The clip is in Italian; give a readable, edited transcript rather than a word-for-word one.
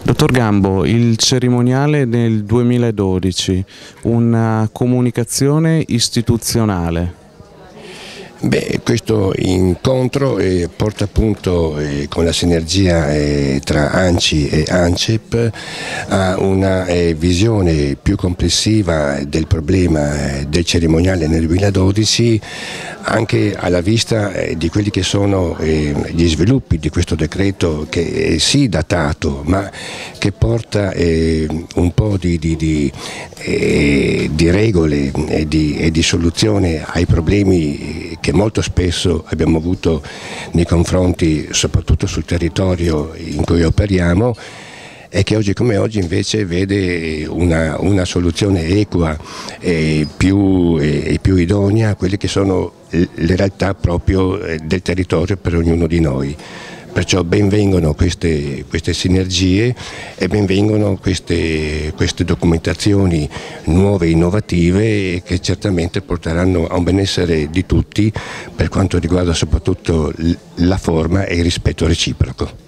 Dottor Gambo, il cerimoniale nel 2012, una comunicazione istituzionale. Questo incontro porta appunto con la sinergia tra ANCI e ANCEP a una visione più complessiva del problema del cerimoniale nel 2012, anche alla vista di quelli che sono gli sviluppi di questo decreto, che è sì datato, ma che porta un po' di regole e di soluzione ai problemi che molto spesso abbiamo avuto nei confronti, soprattutto sul territorio in cui operiamo, e che oggi come oggi invece vede una soluzione equa e più idonea a quelle che sono le realtà proprio del territorio per ognuno di noi. Perciò benvengono queste sinergie e benvengono queste documentazioni nuove e innovative, che certamente porteranno a un benessere di tutti per quanto riguarda soprattutto la forma e il rispetto reciproco.